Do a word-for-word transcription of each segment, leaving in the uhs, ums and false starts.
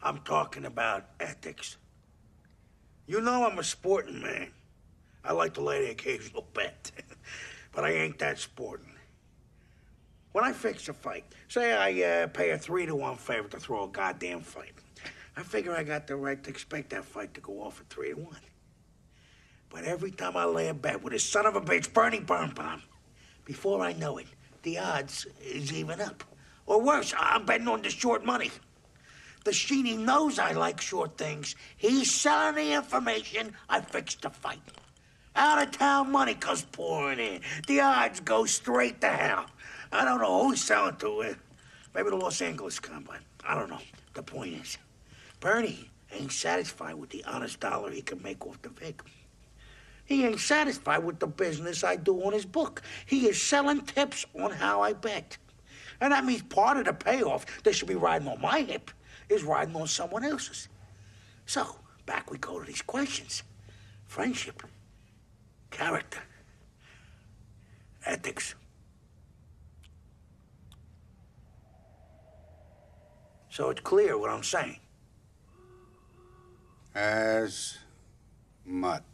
I'm talking about ethics. You know I'm a sporting man. I like to lay the occasional bet, but I ain't that sporting. When I fix a fight, say I uh, pay a three to one favor to throw a goddamn fight, I figure I got the right to expect that fight to go off at three to one. But every time I lay a bet with this son of a bitch, Verna Bernbaum, before I know it, the odds is even up. Or worse, I'm betting on the short money. The Sheeny knows I like short things. He's selling the information. I fixed the fight. Out-of-town money comes pouring in. The odds go straight to hell. I don't know who he's selling to. Uh, maybe the Los Angeles Combine. I don't know. The point is, Bernie ain't satisfied with the honest dollar he can make off the Vic. He ain't satisfied with the business I do on his book. He is selling tips on how I bet. And that means part of the payoff that should be riding on my hip is riding on someone else's. So, back we go to these questions. Friendship, character, ethics. So it's clear what I'm saying. As mud.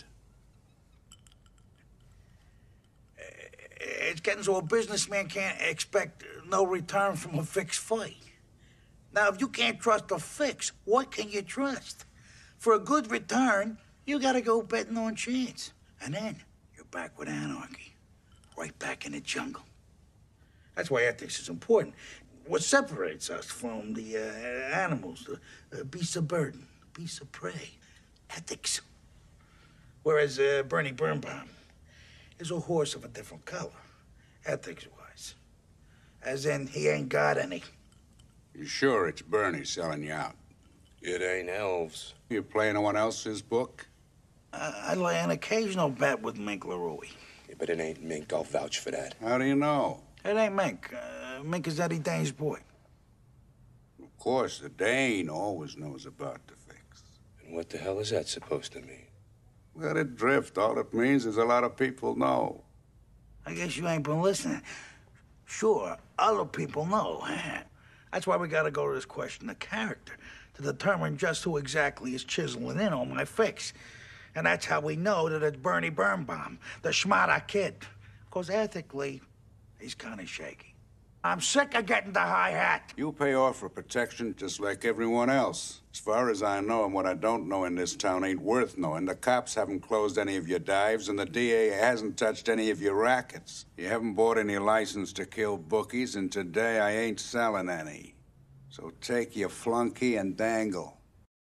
It's getting so a businessman can't expect no return from a fixed fight. Now, if you can't trust a fix, what can you trust? For a good return, you gotta go betting on chance. And then you're back with anarchy. Right back in the jungle. That's why ethics is important. What separates us from the uh, animals, the uh, beasts of burden, beasts of prey. Ethics. Whereas uh, Verna Bernbaum is a horse of a different color, ethics-wise. As in, he ain't got any. You sure it's Bernie selling you out? It ain't elves. You play anyone else's book? Uh, I lay an occasional bet with Mink LaRue. Yeah, but it ain't Mink. I'll vouch for that. How do you know? It ain't Mink. Uh, Mink is Eddie Dane's boy. Of course, the Dane always knows about the fix. And what the hell is that supposed to mean? Let it drift. All it means is a lot of people know. I guess you ain't been listening. Sure, other people know. That's why we gotta go to this question of character, to determine just who exactly is chiseling in on my fix. And that's how we know that it's Verna Bernbaum, the schmata kid. Because ethically, he's kind of shaky. I'm sick of getting the high hat. You pay off for protection just like everyone else. As far as I know, and what I don't know in this town ain't worth knowing. The cops haven't closed any of your dives, and the D A hasn't touched any of your rackets. You haven't bought any license to kill bookies, and today I ain't selling any. So take your flunky and dangle.